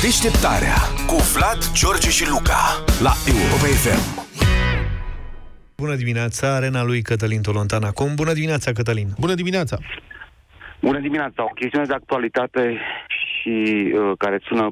Deșteptarea cu Vlad, George și Luca la Europa FM. Bună dimineața, arena lui Cătălin Tolontan acum. Bună dimineața, Cătălin. Bună dimineața. Bună dimineața. O chestiune de actualitate și care sună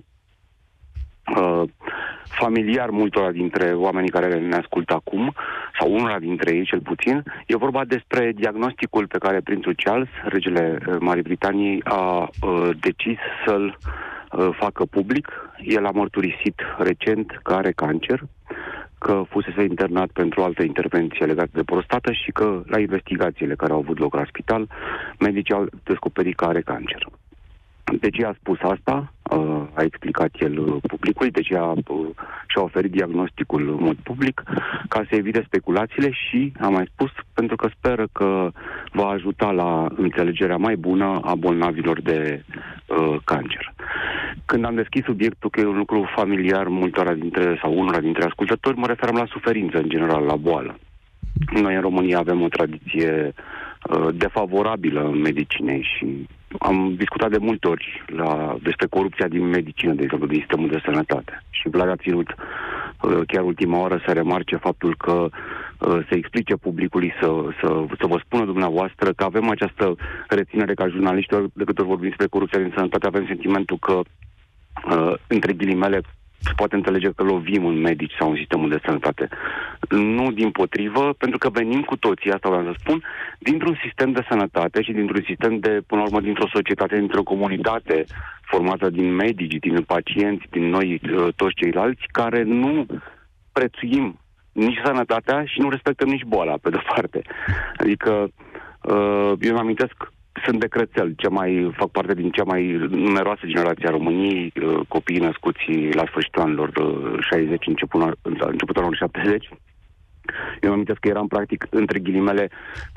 familiar multora dintre oamenii care ne ascultă acum, sau unora dintre ei cel puțin. E vorba despre diagnosticul pe care prințul Charles, regele Marii Britanii, a decis să-l facă public. El a mărturisit recent că are cancer, că fusese internat pentru o altă intervenție legată de prostată și că la investigațiile care au avut loc la spital, medicii au descoperit că are cancer. De ce a spus asta? A explicat el publicului, de ce și-a oferit diagnosticul în mod public, ca să evite speculațiile și, am mai spus, pentru că speră că va ajuta la înțelegerea mai bună a bolnavilor de cancer. Când am deschis subiectul că e un lucru familiar unora dintre ascultători, mă referam la suferință în general, la boală. Noi în România avem o tradiție defavorabilă în medicină și am discutat de multe ori despre corupția din medicină, de exemplu, din sistemul de sănătate. Și Vlad a ținut chiar ultima oară să remarce faptul că să explice publicului, să vă spună dumneavoastră că avem această reținere ca jurnaliștilor, de câte ori vorbim despre corupția din sănătate, avem sentimentul că, între ghilimele, se poate înțelege că lovim în medici sau în sistemul de sănătate. Nu dimpotrivă, pentru că venim cu toții, asta vreau să spun, dintr-un sistem de sănătate și dintr-un sistem până la urmă, dintr-o societate, dintr-o comunitate formată din medici, din pacienți, din noi, toți ceilalți, care nu prețuim nici sănătatea și nu respectăm nici boala, pe de-o parte. Adică, eu îmi amintesc, sunt de Crețel, fac parte din cea mai numeroasă generație a României, copiii născuți la sfârșitul anilor 60, începutul anilor 70. Eu îmi amintesc că eram practic, între ghilimele,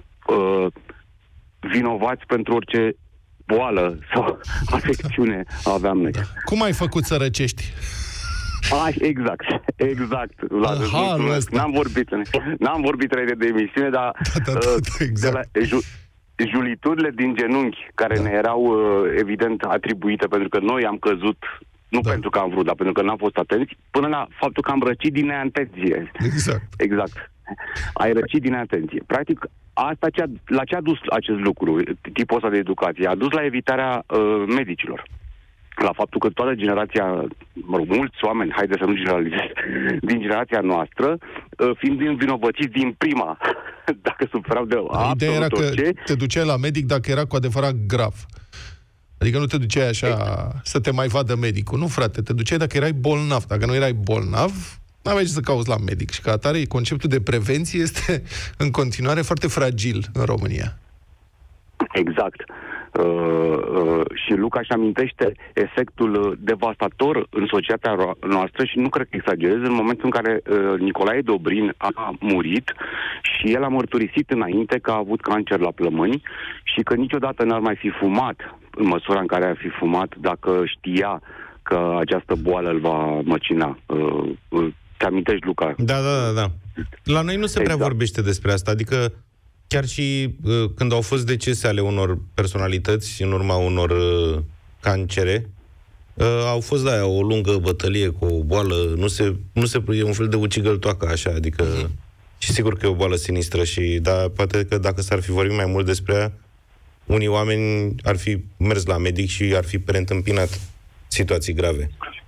vinovați pentru orice boală sau afecțiune aveam noi. Cum ai făcut să răcești? Exact. N-am vorbit înainte de emisiune, dar exact. Juliturile din genunchi, care ne erau evident atribuite pentru că noi am căzut, nu pentru că am vrut, dar pentru că n-am fost atenți, până la faptul că am răcit din neatenție. Exact. Ai răcit din neatenție. Practic, asta la ce a dus acest lucru, tipul ăsta de educație? A dus la evitarea medicilor. La faptul că toată generația, mulți oameni, haide să nu generalizez, din generația noastră, fiind învinovățiți din prima, dacă suferau de Ideea era că orice, te duceai la medic dacă era cu adevărat grav. Adică nu te duceai așa să te mai vadă medicul. Nu, frate, te duceai dacă erai bolnav. Dacă nu erai bolnav, n-aveai ce să cauți la medic. Și ca atare, conceptul de prevenție este în continuare foarte fragil în România. Exact. Și Luca își amintește efectul devastator în societatea noastră și nu cred că exagerez, în momentul în care Nicolae Dobrin a murit și el a mărturisit înainte că a avut cancer la plămâni și că niciodată n-ar mai fi fumat în măsura în care ar fi fumat dacă știa că această boală îl va măcina. Te amintești, Luca? Da. La noi nu se prea vorbește despre asta, adică chiar și când au fost decese ale unor personalități în urma unor cancere, au fost o lungă bătălie cu o boală, e un fel de ucigăltoacă așa, adică și sigur că e o boală sinistră dar poate că dacă s-ar fi vorbit mai mult despre ea, unii oameni ar fi mers la medic și ar fi preîntâmpinat situații grave.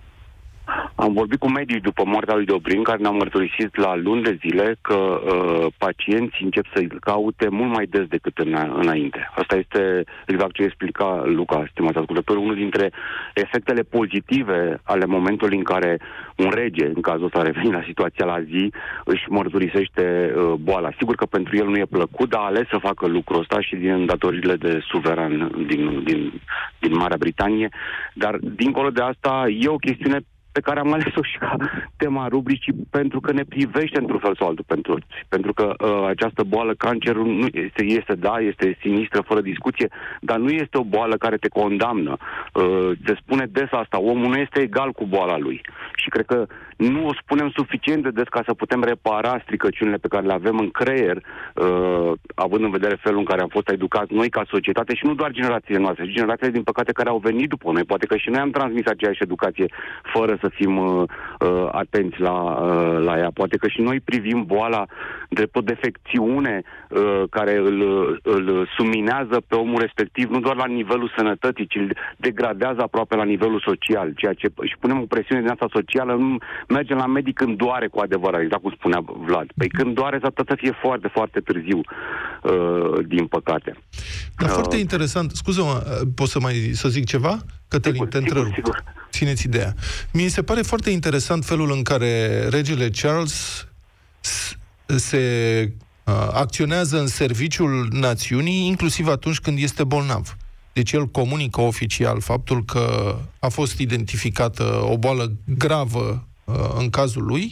Am vorbit cu medici după moartea lui Dobrin, care ne-au mărturisit la luni de zile că pacienții încep să-i caute mult mai des decât înainte. Asta este exact ce explica Luca, stimați ascultători, unul dintre efectele pozitive ale momentului în care un rege, în cazul ăsta revenind la situația la zi, își mărturisește boala. Sigur că pentru el nu e plăcut, dar a ales să facă lucrul ăsta și din datorile de suveran din Marea Britanie. Dar, dincolo de asta, e o chestiune pe care am ales-o și ca tema rubricii, pentru că ne privește într-un fel sau altul pentru că această boală, cancerul, nu este sinistră, fără discuție, dar nu este o boală care te condamnă. Se spune des asta, omul nu este egal cu boala lui. Și cred că nu o spunem suficient de des ca să putem repara stricăciunile pe care le avem în creier, având în vedere felul în care am fost educați noi ca societate și nu doar generațiile noastre, ci generațiile, din păcate, care au venit după noi. Poate că și noi am transmis aceeași educație fără să fim atenți la ea. Poate că și noi privim boala drept o defecțiune care îl suminează pe omul respectiv, nu doar la nivelul sănătății, ci îl degradează aproape la nivelul social, ceea ce și punem o presiune din asta socială. Nu mergem la medic când doare cu adevărat, exact cum spunea Vlad. Păi când doare s-ar putea să fie foarte, foarte târziu, din păcate. Dar foarte interesant. Scuză-mă, pot să zic ceva? Cătălin, te întrerup. Țineți ideea. Mi se pare foarte interesant felul în care regele Charles se acționează în serviciul națiunii, inclusiv atunci când este bolnav. Deci el comunică oficial faptul că a fost identificată o boală gravă în cazul lui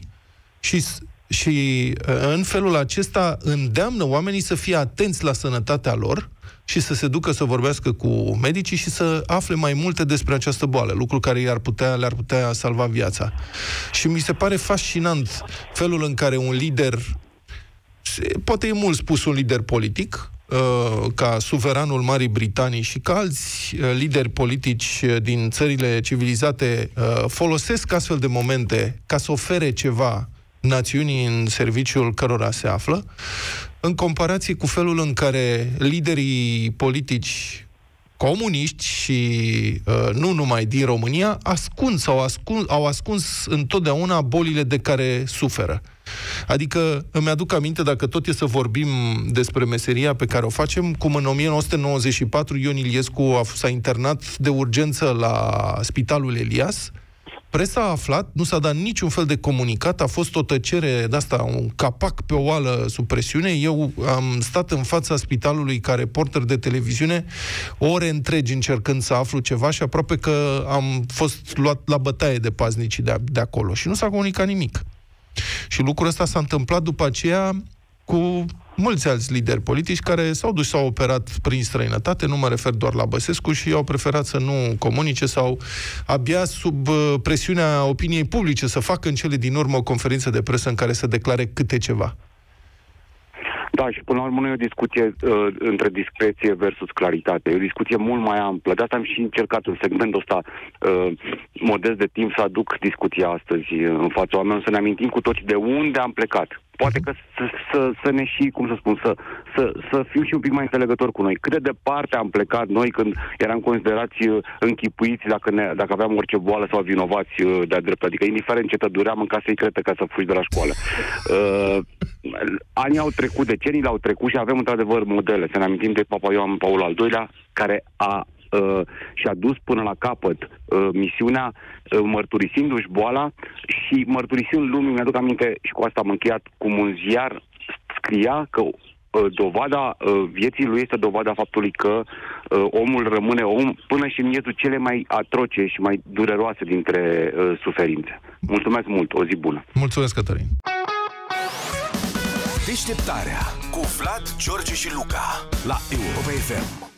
și în felul acesta îndeamnă oamenii să fie atenți la sănătatea lor și să se ducă să vorbească cu medicii și să afle mai multe despre această boală, lucru care le-ar putea salva viața. Și mi se pare fascinant felul în care un lider, poate e mult spus un lider politic, ca suveranul Marii Britanii și ca alți lideri politici din țările civilizate folosesc astfel de momente ca să ofere ceva națiunii în serviciul cărora se află, în comparație cu felul în care liderii politici comuniști și nu numai din România au ascuns întotdeauna bolile de care suferă. Adică îmi aduc aminte, dacă tot e să vorbim despre meseria pe care o facem, cum în 1994 Ion Iliescu s-a internat de urgență la Spitalul Elias. Presa a aflat, nu s-a dat niciun fel de comunicat, a fost o tăcere de-asta, un capac pe oală sub presiune. Eu am stat în fața spitalului ca reporter de televiziune ore întregi încercând să aflu ceva și aproape că am fost luat la bătaie de paznicii de acolo și nu s-a comunicat nimic. Și lucrul ăsta s-a întâmplat după aceea cu mulți alți lideri politici care s-au dus, s-au operat prin străinătate, nu mă refer doar la Băsescu, și au preferat să nu comunice sau abia sub presiunea opiniei publice să facă în cele din urmă o conferință de presă în care să declare câte ceva. Da, și până la urmă nu e o discuție între discreție versus claritate. E o discuție mult mai amplă. De asta am și încercat în segmentul ăsta modest de timp să aduc discuția astăzi în fața oamenilor, să ne amintim cu toți de unde am plecat. Poate că să ne și, cum să spun, să fiu și un pic mai înțelegător cu noi. Cât de departe am plecat noi când eram considerați închipuiți dacă aveam orice boală sau vinovați de-a drept. Adică indiferent ce duream în casă, crede ca să fugi de la școală. Anii au trecut, deceniile au trecut și avem într-adevăr modele. Să ne amintim de Papa Ioan Paul al II-lea, care și-a dus până la capăt misiunea mărturisindu-și boala și mărturisind lumii, mi-aduc aminte, și cu asta am încheiat, cum un ziar scria că dovada vieții lui este dovada faptului că omul rămâne om până și în miezul cele mai atroce și mai dureroase dintre suferințe. Mulțumesc mult, o zi bună! Mulțumesc, Cătălin! Deșteptarea cu Vlad, George și Luca la Europa FM.